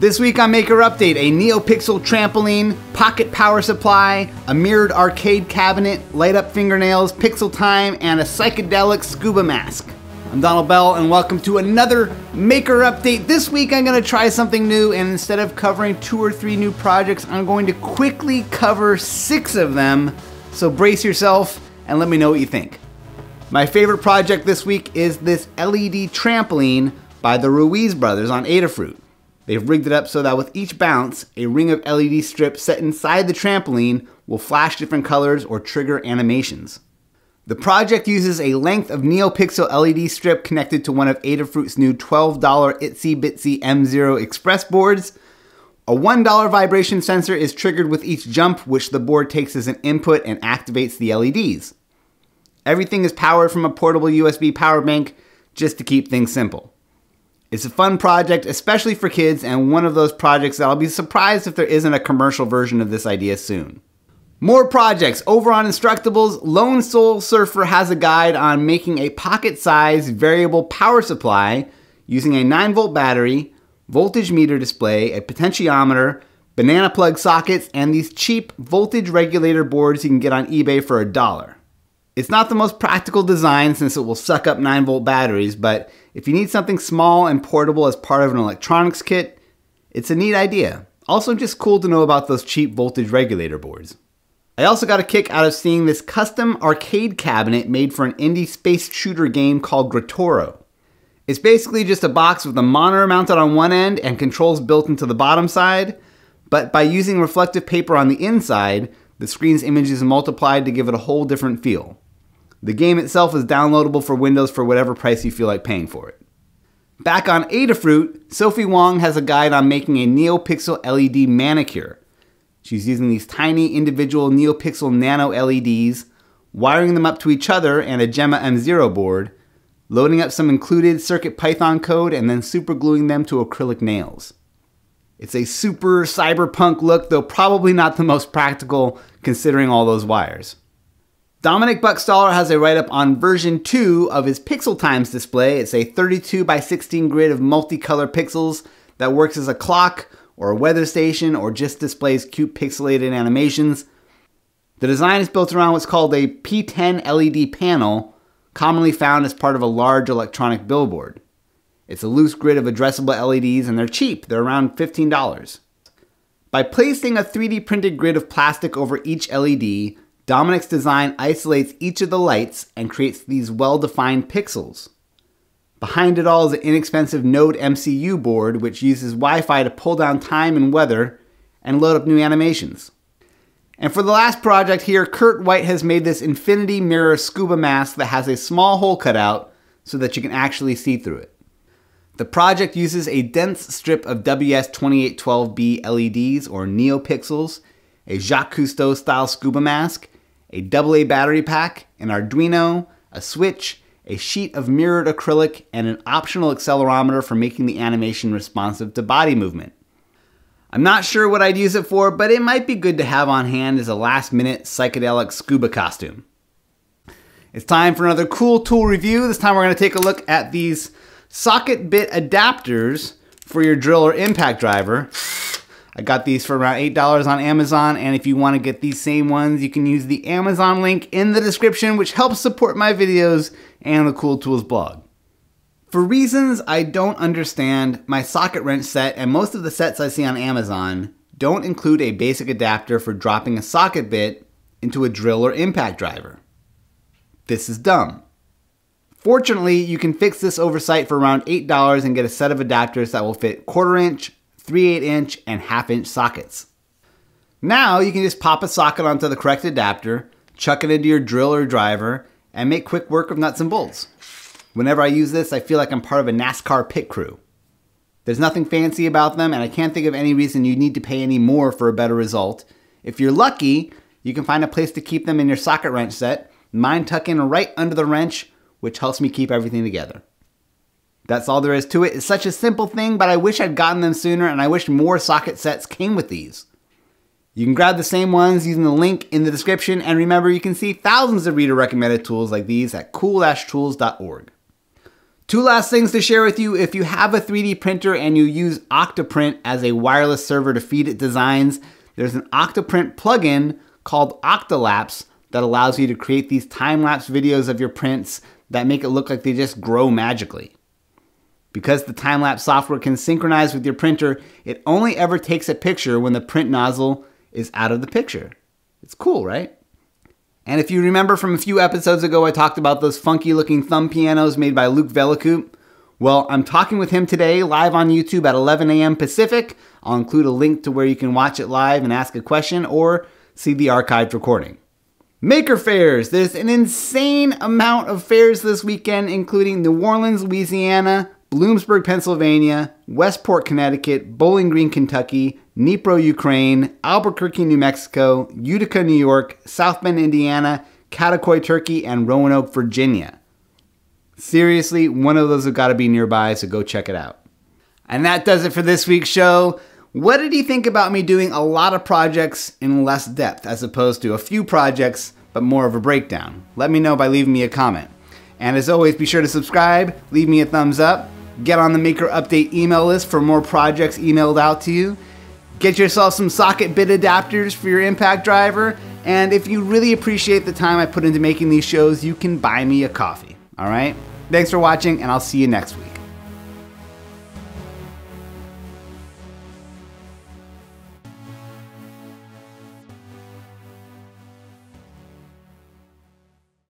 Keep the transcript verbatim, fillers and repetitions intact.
This week on Maker Update, a NeoPixel trampoline, pocket power supply, a mirrored arcade cabinet, light up fingernails, pixel time, and a psychedelic scuba mask. I'm Donald Bell and welcome to another Maker Update. This week I'm going to try something new, and instead of covering two or three new projects, I'm going to quickly cover six of them. So brace yourself and let me know what you think. My favorite project this week is this L E D trampoline by the Ruiz brothers on Adafruit. They've rigged it up so that with each bounce, a ring of L E D strips set inside the trampoline will flash different colors or trigger animations. The project uses a length of NeoPixel L E D strip connected to one of Adafruit's new twelve dollar Itsy Bitsy M zero Express boards. A one dollar vibration sensor is triggered with each jump, which the board takes as an input and activates the L E Ds. Everything is powered from a portable U S B power bank, just to keep things simple. It's a fun project, especially for kids, and one of those projects that I'll be surprised if there isn't a commercial version of this idea soon. More projects. Over on Instructables, Lonesoulsurfer has a guide on making a pocket-sized variable power supply using a nine volt battery, voltage meter display, a potentiometer, banana plug sockets, and these cheap voltage regulator boards you can get on eBay for a dollar. It's not the most practical design since it will suck up nine volt batteries, but if you need something small and portable as part of an electronics kit, it's a neat idea. Also just cool to know about those cheap voltage regulator boards. I also got a kick out of seeing this custom arcade cabinet made for an indie space shooter game called Grotoro. It's basically just a box with a monitor mounted on one end and controls built into the bottom side, but by using reflective paper on the inside, the screen's image is multiplied to give it a whole different feel. The game itself is downloadable for Windows for whatever price you feel like paying for it. Back on Adafruit, Sophy Wong has a guide on making a NeoPixel L E D manicure. She's using these tiny individual NeoPixel nano L E Ds, wiring them up to each other and a Jimi M zero board, loading up some included CircuitPython code, and then supergluing them to acrylic nails. It's a super cyberpunk look, though probably not the most practical considering all those wires. Dominic Buchstaller has a write-up on version two of his Pixel Times display. It's a thirty-two by sixteen grid of multicolor pixels that works as a clock or a weather station or just displays cute pixelated animations. The design is built around what's called a P ten L E D panel, commonly found as part of a large electronic billboard. It's a loose grid of addressable L E Ds and they're cheap. They're around fifteen dollars. By placing a three D printed grid of plastic over each L E D, Dominic's design isolates each of the lights and creates these well-defined pixels. Behind it all is an inexpensive Node M C U board which uses Wi-Fi to pull down time and weather and load up new animations. And for the last project here, Curt White has made this infinity mirror scuba mask that has a small hole cut out so that you can actually see through it. The project uses a dense strip of W S twenty-eight twelve B L E Ds or NeoPixels, a Jacques Cousteau style scuba mask, a double A battery pack, an Arduino, a switch, a sheet of mirrored acrylic, and an optional accelerometer for making the animation responsive to body movement. I'm not sure what I'd use it for, but it might be good to have on hand as a last minute psychedelic scuba costume. It's time for another cool tool review. This time we're going to take a look at these socket bit adapters for your drill or impact driver. I got these for around eight dollars on Amazon, and if you want to get these same ones, you can use the Amazon link in the description, which helps support my videos and the Cool Tools blog. For reasons I don't understand, my socket wrench set and most of the sets I see on Amazon don't include a basic adapter for dropping a socket bit into a drill or impact driver. This is dumb. Fortunately, you can fix this oversight for around eight dollars and get a set of adapters that will fit quarter inch, three eighths inch, and half inch sockets. Now you can just pop a socket onto the correct adapter, chuck it into your drill or driver, and make quick work of nuts and bolts. Whenever I use this, I feel like I'm part of a NASCAR pit crew. There's nothing fancy about them, and I can't think of any reason you need to pay any more for a better result. If you're lucky, you can find a place to keep them in your socket wrench set. Mine tuck in right under the wrench, which helps me keep everything together. That's all there is to it. It's such a simple thing, but I wish I'd gotten them sooner, and I wish more socket sets came with these. You can grab the same ones using the link in the description, and remember you can see thousands of reader recommended tools like these at cool dash tools dot org. Two last things to share with you. If you have a three D printer and you use Octoprint as a wireless server to feed it designs, there's an Octoprint plugin called Octlapse that allows you to create these time-lapse videos of your prints that make it look like they just grow magically. Because the time-lapse software can synchronize with your printer, it only ever takes a picture when the print nozzle is out of the picture. It's cool, right? And if you remember from a few episodes ago, I talked about those funky looking thumb pianos made by Loek Vellekoop. Well, I'm talking with him today live on YouTube at eleven A M Pacific. I'll include a link to where you can watch it live and ask a question or see the archived recording. Maker fairs. There's an insane amount of fairs this weekend, including New Orleans, Louisiana, Bloomsburg, Pennsylvania, Westport, Connecticut, Bowling Green, Kentucky, Dnipro, Ukraine, Albuquerque, New Mexico, Utica, New York, South Bend, Indiana, Kadikoy, Turkey, and Roanoke, Virginia. Seriously, one of those have got to be nearby, so go check it out. And that does it for this week's show. What did he think about me doing a lot of projects in less depth as opposed to a few projects but more of a breakdown? Let me know by leaving me a comment. And as always, be sure to subscribe, leave me a thumbs up, get on the Maker Update email list for more projects emailed out to you, get yourself some socket bit adapters for your impact driver, and if you really appreciate the time I put into making these shows, you can buy me a coffee, all right? Thanks for watching, and I'll see you next week.